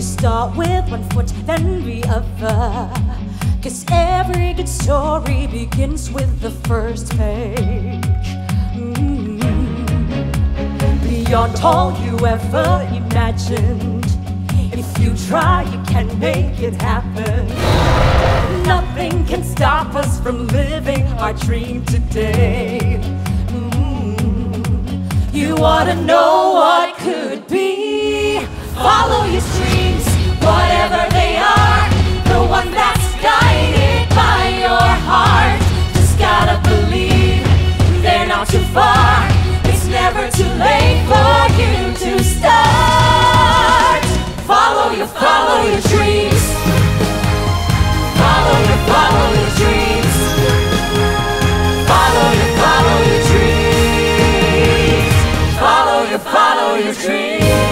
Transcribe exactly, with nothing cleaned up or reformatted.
to start with one foot, then the other. Cause every good story begins with the first page. Mm-hmm. Beyond all you ever imagined, if you try, you can make it happen. Nothing can stop us from living our dream today. Mm-hmm. You wanna know what could be? Follow your dreams, whatever they are. The one that's guided by your heart. Just gotta believe they're not too far. It's never too late for you to start. Follow your, follow your dreams. Follow your, follow your dreams. Follow your, follow your dreams. Follow your, follow your dreams.